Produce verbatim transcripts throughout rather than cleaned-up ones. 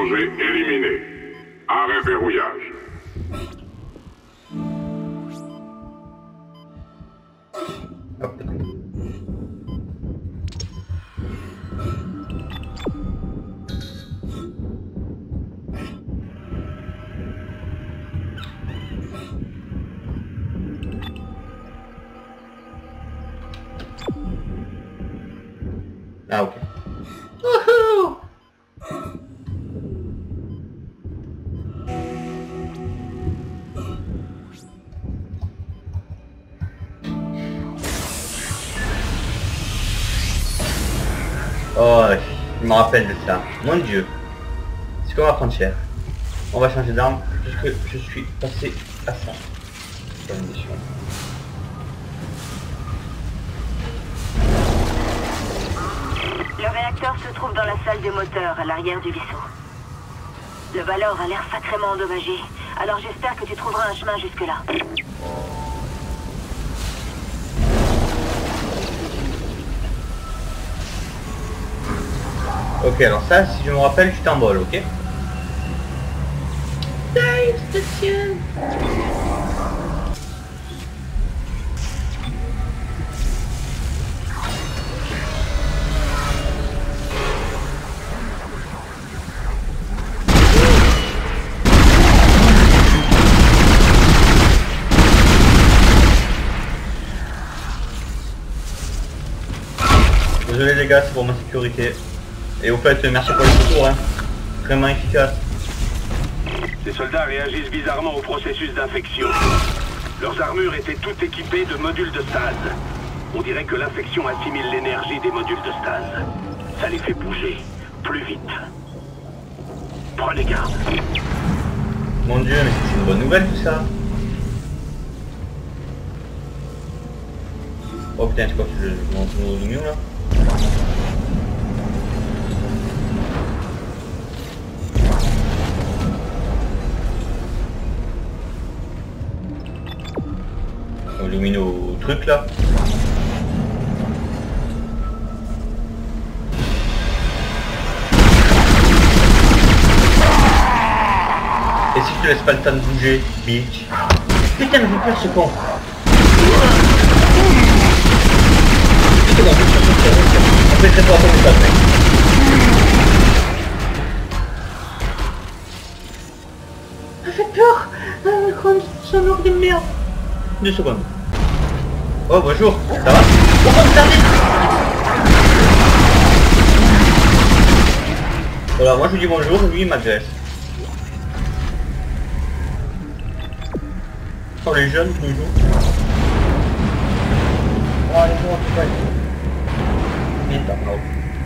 danger éliminé. Arrêt verrouillage. Hop. Ah ok. Wouhou! Oh, je me rappelle de ça. Mon Dieu. C'est qu'on va prendre cher. On va changer d'arme puisque je suis passé à ça. C'est une mission. Le réacteur se trouve dans la salle des moteurs, à l'arrière du vaisseau. Le Valor a l'air sacrément endommagé, alors j'espère que tu trouveras un chemin jusque-là. Ok, alors ça, si je me rappelle, je t'embole, ok? Dive station. Désolé les gars, c'est pour ma sécurité. Et au fait, merci pour le secours, hein. Vraiment efficace. Les soldats réagissent bizarrement au processus d'infection. Leurs armures étaient toutes équipées de modules de stase. On dirait que l'infection assimile l'énergie des modules de stase. Ça les fait bouger plus vite. Prenez garde. Mon Dieu, mais c'est une bonne nouvelle tout ça. Oh putain, c'est quoi ce jeu? Je monte mon lumière là. On illumine au truc là. Et si je te laisse pas le temps de bouger, bitch. Putain, mais j'ai peur ce con. On fait très fort comme ça, mec. Ça fait peur. Ah, comme ça meurt de merde. Deux secondes. Oh bonjour, ça va? Oh regardez. Voilà, moi je lui dis bonjour, lui il m'agresse. Oh les jeunes, bonjour. Oh les gens, c'est pas bien t'as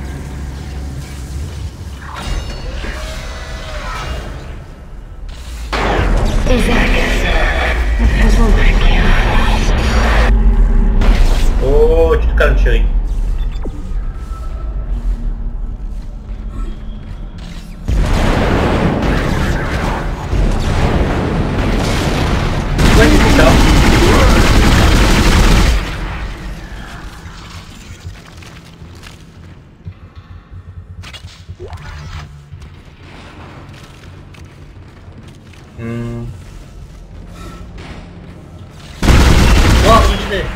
Oh, tu te calmes chérie. Ouais, c'est ça. Hmm. Oh, je l'ai.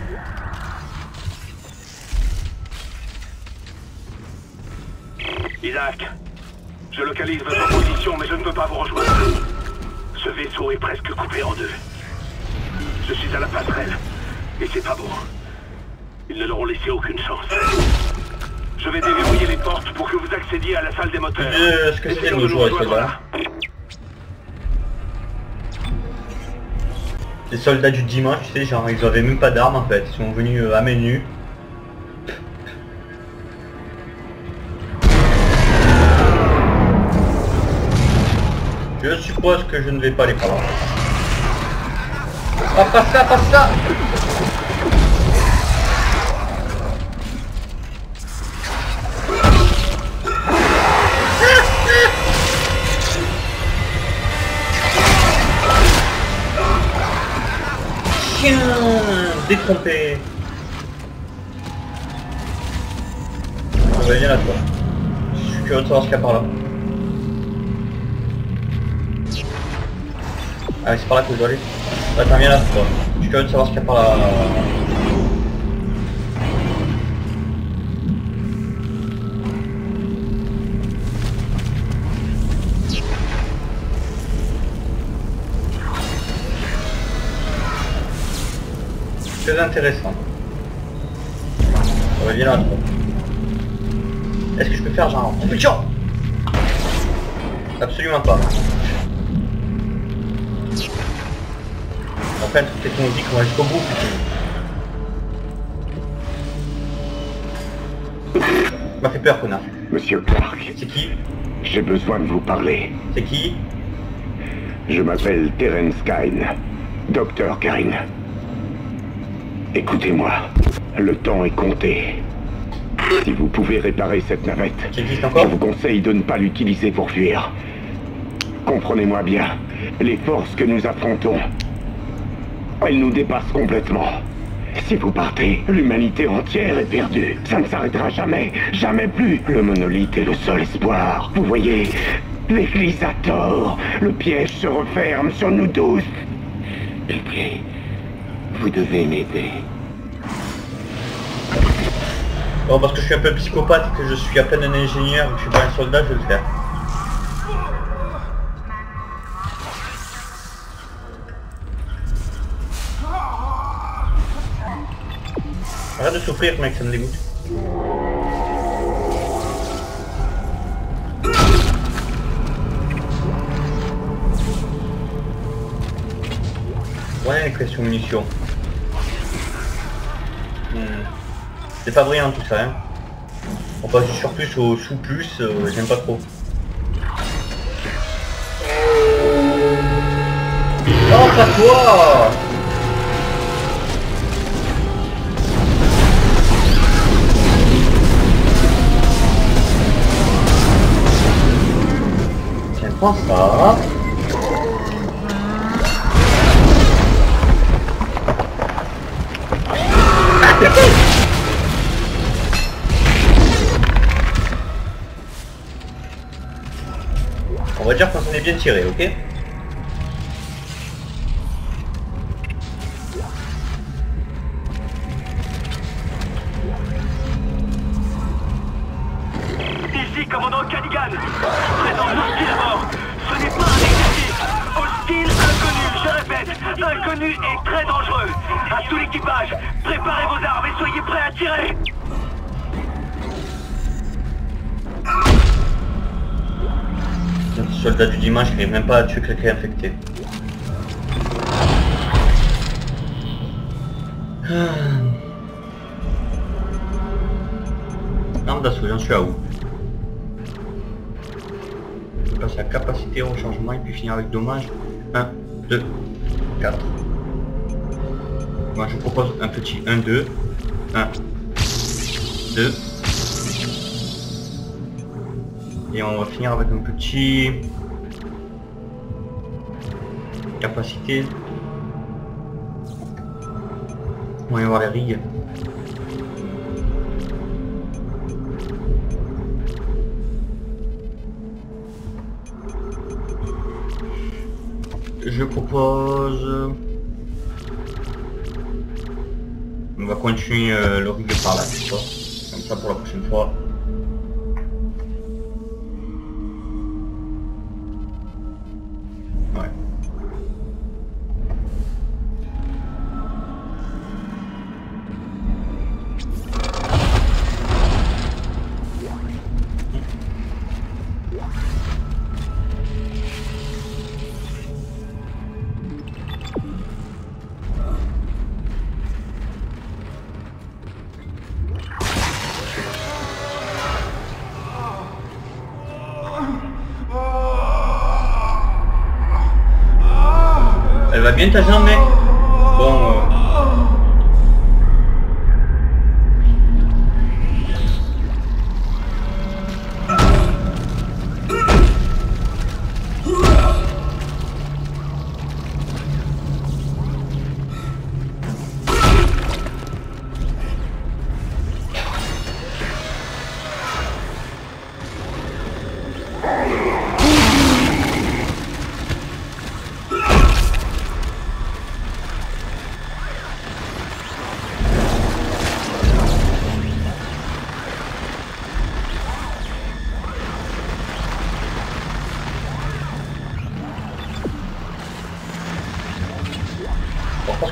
Isaac, je localise votre position, mais je ne peux pas vous rejoindre. Ce vaisseau est presque coupé en deux. Je suis à la passerelle, et c'est pas bon. Ils ne leur ont laissé aucune chance. Je vais déverrouiller les portes pour que vous accédiez à la salle des moteurs. Euh, ce que c'est de nous jouer avec là. Les soldats du dimanche, tu sais, genre ils avaient même pas d'armes en fait, ils sont venus euh, à main nue. Je suppose que je ne vais pas aller par là. Ah, pas ça, pas ça. Chien détrompé. On va venir à toi. Je suis curieux de savoir ce qu'il y a par là. Ah c'est par là que je dois aller. Attends, viens là, toi. Je suis curieux de savoir ce qu'il y a par là. Très intéressant. On va bien là, toi. Est-ce que je peux faire genre compétition? Absolument pas. Enfin, toute technologique, on va jusqu'au bout. M'a fait peur, connard. Monsieur Clark, C'est qui? j'ai besoin de vous parler. C'est qui? Je m'appelle Terence Kyne, Docteur Kyne. Écoutez-moi, le temps est compté. Si vous pouvez réparer cette navette, J'existe encore? je vous conseille de ne pas l'utiliser pour fuir. Comprenez-moi bien, les forces que nous affrontons, elles nous dépassent complètement. Si vous partez, l'humanité entière est perdue. Ça ne s'arrêtera jamais, jamais plus. Le monolithe est le seul espoir. Vous voyez, l'église a tort. Le piège se referme sur nous tous. Et puis, vous devez m'aider. Bon, parce que je suis un peu psychopathe et que je suis à peine un ingénieur et que je suis pas un soldat, je vais le faire. Arrête de souffrir, mec, ça me dégoûte. Ouais, question munitions. Hmm. C'est pas brillant tout ça, hein. On passe du surplus au sous-plus, euh, j'aime pas trop. Oh, pas toi! Tiens, prends ça. On va dire qu'on s'en est bien tiré, ok? Ici, commandant Cadigan. Présent hostile à bord. Ce n'est pas un exercice. Hostile inconnu, je répète. Inconnu et très dangereux. À tout l'équipage, préparez vos armes et soyez prêts à tirer. Notre soldat du dimanche qui n'arrive même pas à tuer quelqu'un infecté. Arme d'assaut, j'en suis à où? Je passe à capacité au changement et puis finir avec dommage. un, deux, quatre. Moi je propose un petit un, deux. un, deux. Et on va finir avec un petit capacité. On va voir les rigues. Je propose... On va continuer euh, le rigue par là, comme ça pour la prochaine fois. Ouais. Elle va bien ta jambe, mec? Bon... Euh...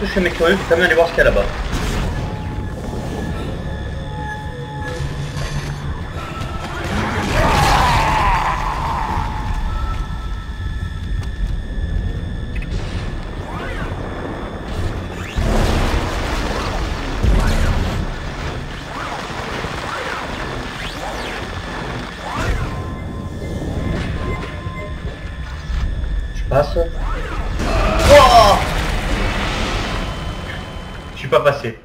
que je suis un mec curieux, je vais quand même aller voir ce qu'il y a là-bas. Je passe. Oh, je suis pas passé.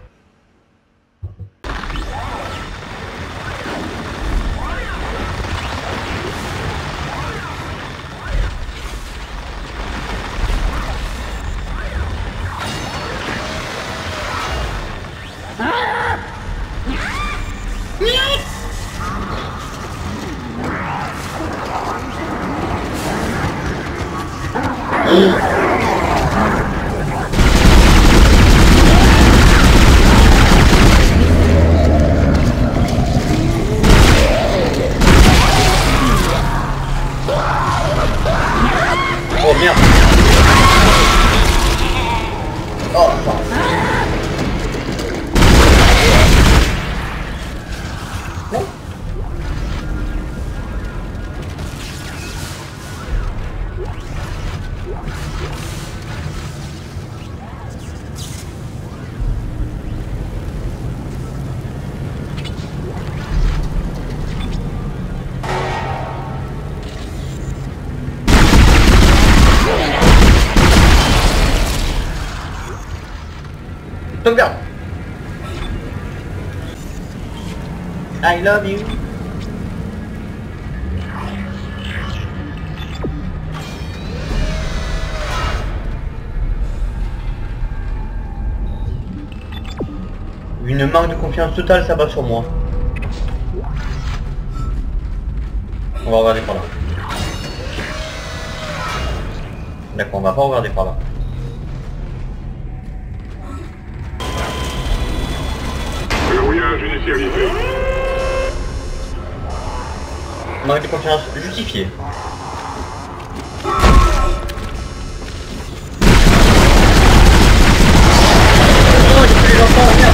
Oh merde. Oh putain. Non. Sauvegarde. I love you. Une marque de confiance totale s'abat sur moi. On va regarder par là. D'accord, on va pas regarder par là. Verrouillage initialisé. Marque de confiance justifiée. Oh, j'ai fait les enfants, merde.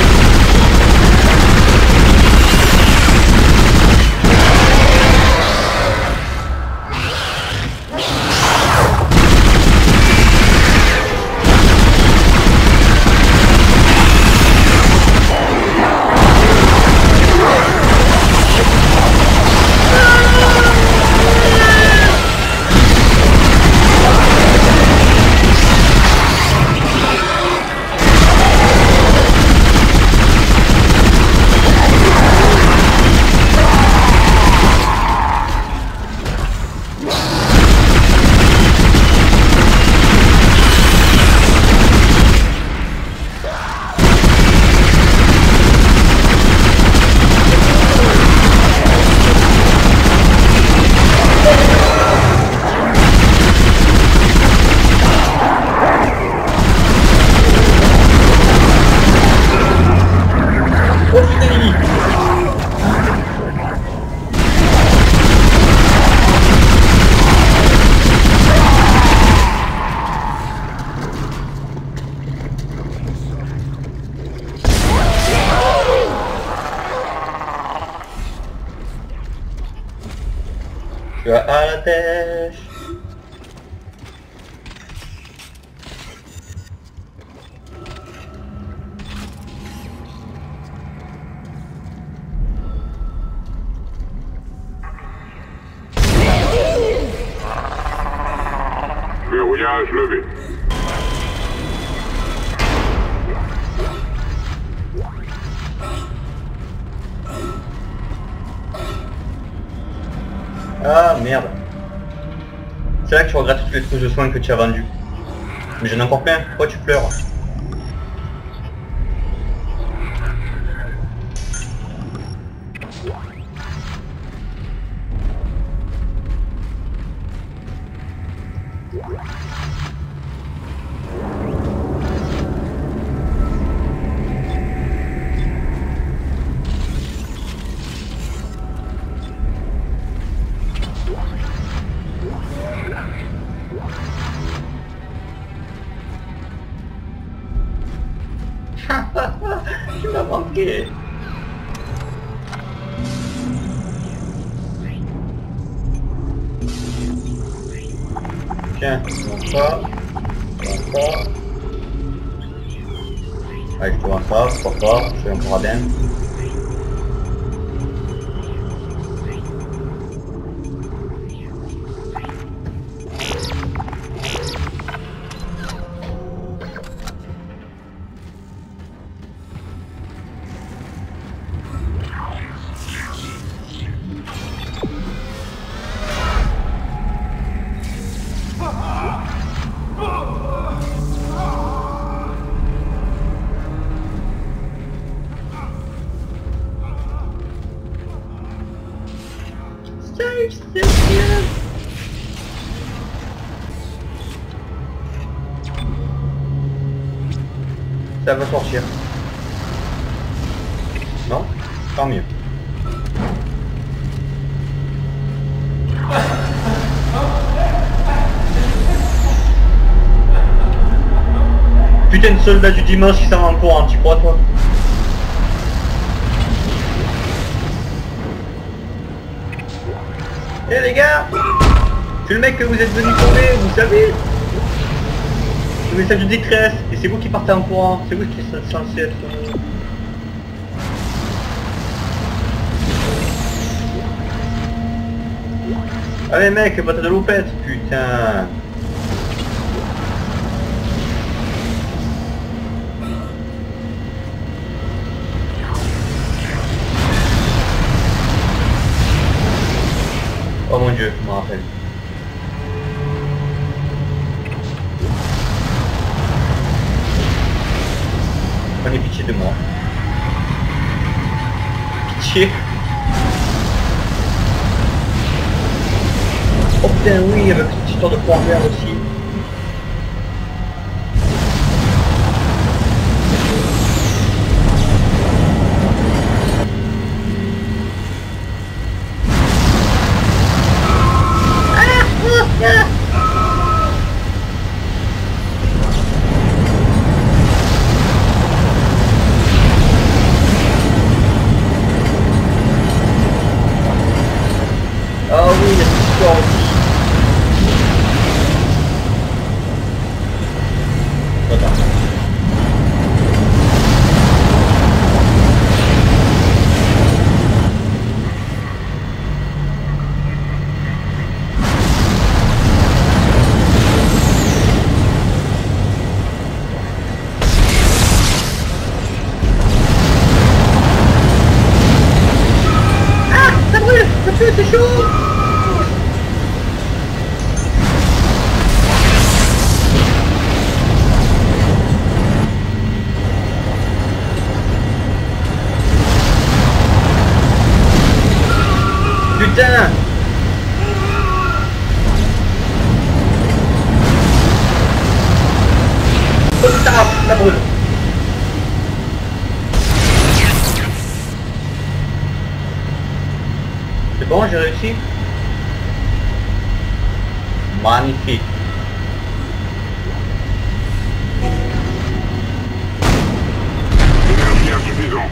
Je suis à la pêche. Verrouillage levé. Ah merde. C'est là que tu regrettes toutes les trousses de soins que tu as vendues. Mais j'en ai encore plein, pourquoi tu pleures? Tu m'as manqué. Tiens, je mange ça. Je mange ça. Allez, je te vends ça, pourquoi pas, je fais un paradin. Ça va sortir. Non? Tant mieux. Putain de soldat du dimanche qui s'en va en courant, tu crois toi? Eh hey, les gars, c'est le mec que vous êtes venu sauver, vous savez. Le message de détresse, et c'est vous qui partez en courant, c'est vous qui êtes censé être... Allez mec, bâtard de loupette, putain. Oh mon dieu, je me rappelle. Prenez pitié de moi. Pitié. Oh putain oui, avec cette histoire de point vert aussi. Ah oui, il y a cette histoire aussi. Attends. Ah, ça brûle, le feu, c'est chaud. Putain! Oh putain, ça brûle! C'est bon, j'ai réussi? Magnifique! Énergie insuffisante.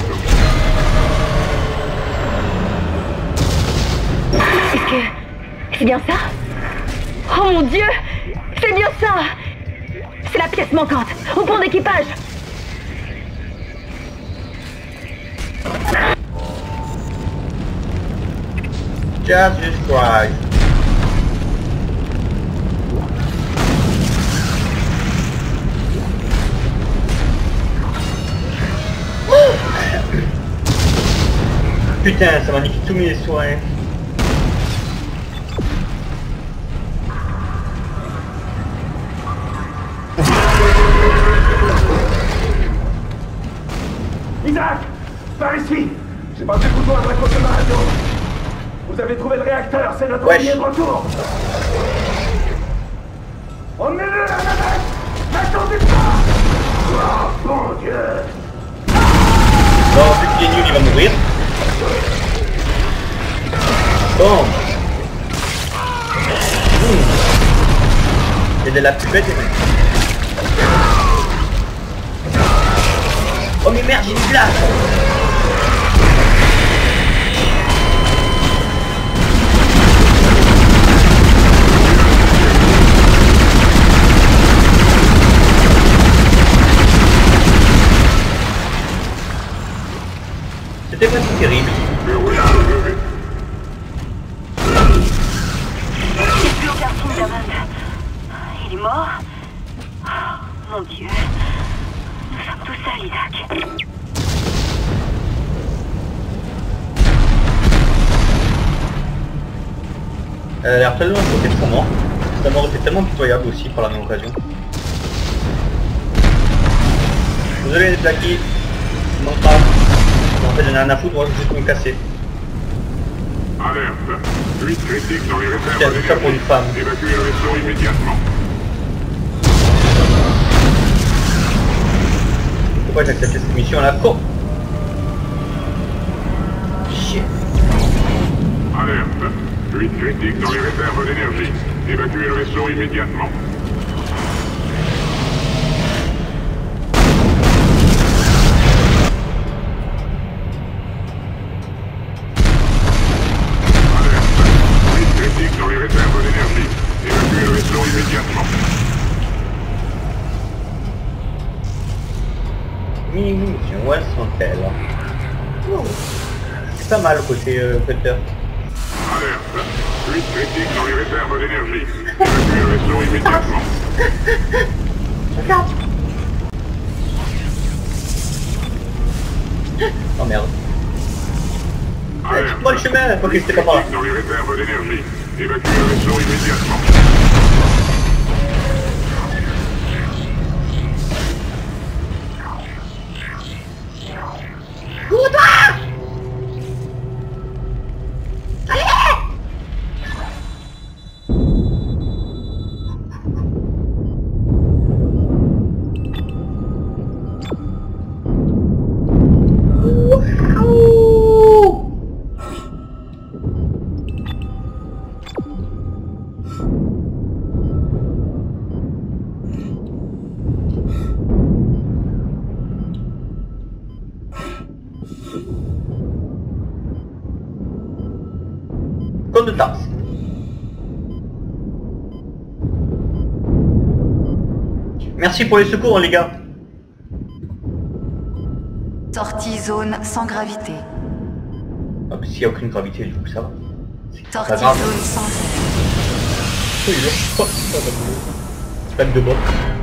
Est-ce que... c'est bien ça? Oh mon dieu! C'est bien ça! C'est la pièce manquante, au pont d'équipage! Jesus Christ! Putain, ça m'a niqué tous mes soins. Isaac! Par ici! J'ai pas fait besoin de raccrocher ma radio! Vous avez trouvé le réacteur, c'est notre Wesh. ligne de retour! Emmenez-le la navette! N'attendez pas! Oh mon dieu! Bon, vu qu'il est nul, il va mourir. Bon. Mmh. C'est de la pupette, les mecs. Oh mais merde, j'ai une place. C'était pas si terrible. Verrouillage levé. J'ai plus aucun signe d'Amand. Il est mort? Oh, mon Dieu. Nous sommes tous seuls, Isaac. Elle a l'air tellement côté de son mort. Sa mort était tellement pitoyable aussi par la même occasion. Désolé les plaquis. Non pas. En fait j'en ai rien à foutre, moi je vais juste me casser. Alerte. Fuite critique dans les réserves Tiens, tout ça pour une femme. Évacuez le vaisseau immédiatement. Pourquoi j'ai accepté cette mission à la con? Shit. Alerte. Fuite critique dans les réserves d'énergie. Évacuez le vaisseau immédiatement. Dans les réserves d'énergie. Évacuez le vaisseau immédiatement. Mini mission, où elles sont-elles? Oh. C'est pas mal côté euh, Cutter. Alerte. Fuite critique dans les réserves d'énergie. Évacuez le vaisseau immédiatement. Regarde. Oh merde. Alerte. Moi le chemin, faut que c'était pas par là. Dans les réserves d'énergie. Évacuez le vaisseau immédiatement. Comme de tasse. Merci pour les secours les gars. Sortie zone sans gravité. Ah, s'il n'y a aucune gravité du coup ça va. Sortie pas grave. zone sans air. Oui, je crois. Peine de bord.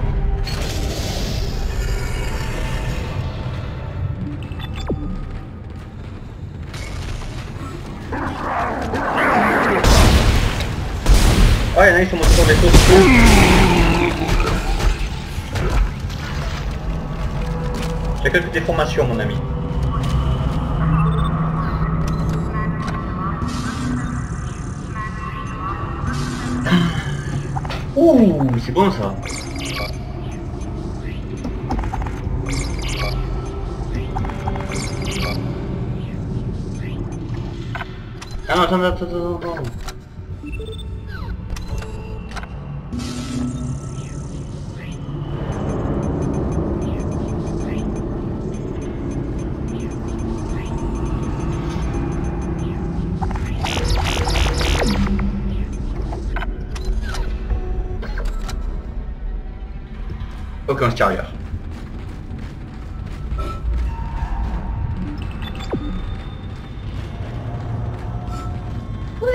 Ah, il y en a, ils sont montés sur les vaisseaux. J'ai quelques déformations, mon ami. Ouh, c'est bon ça. Ah non, attends, attends, attends, attends. Aucun extérieur. Oui.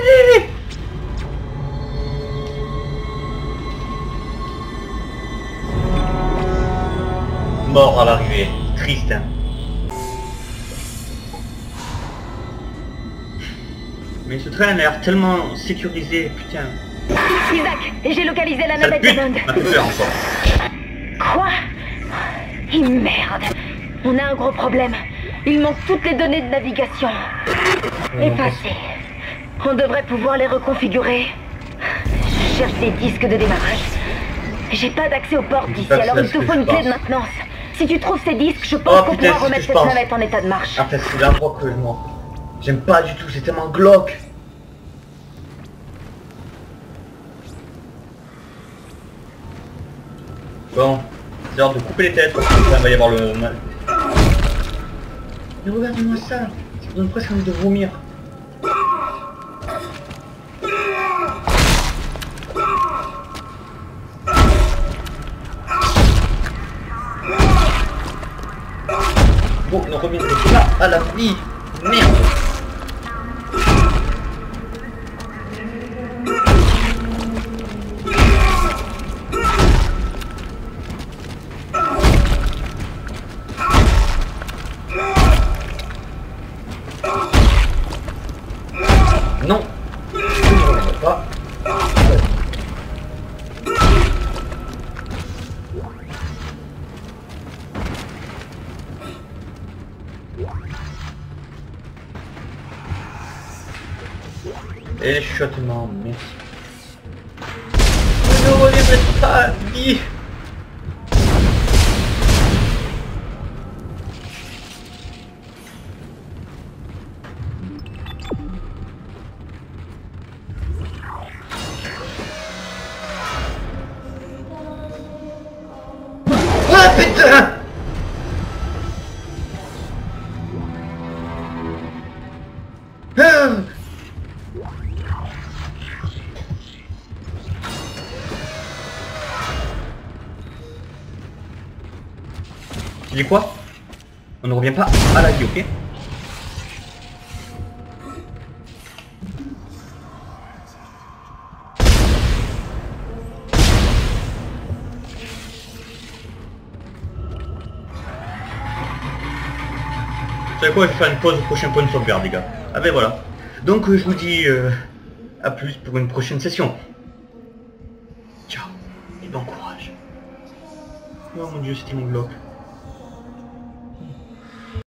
Mort à l'arrivée. Triste. Hein. Mais ce train a l'air tellement sécurisé, putain. Isaac, j'ai localisé la Ça navette pue. d'Amand. Ça fait peur encore. Quoi? Et merde. On a un gros problème. Il manque toutes les données de navigation. Effacées. On devrait pouvoir les reconfigurer. Je cherche des disques de démarrage. J'ai pas d'accès aux portes d'ici, alors il te faut une clé de maintenance. Si tu trouves ces disques, je pense Oh, qu'on putain, pourra c'est ce que remettre je cette pense. navette en état de marche. En fait, c'est l'endroit que je m'en... J'aime pas du tout, c'est tellement glauque. Bon, c'est l'heure de couper les têtes, parce que là, il va y avoir le... Mais regardez-moi ça. Ça donne presque envie de vomir. Bon, on revient là à la vie. Merde. Non, je ne reviendrai pas. Et chuchotement, merci. Je ne reviendrai pas, vie. Ah putain! Ah! Tu dis quoi? On ne revient pas à la vie, ok? Vous savez quoi, je vais faire une pause au prochain point de sauvegarde, les gars. Ah ben voilà. Donc euh, je vous dis euh, à plus pour une prochaine session. Ciao et bon courage. Oh mon dieu, c'était mon bloc.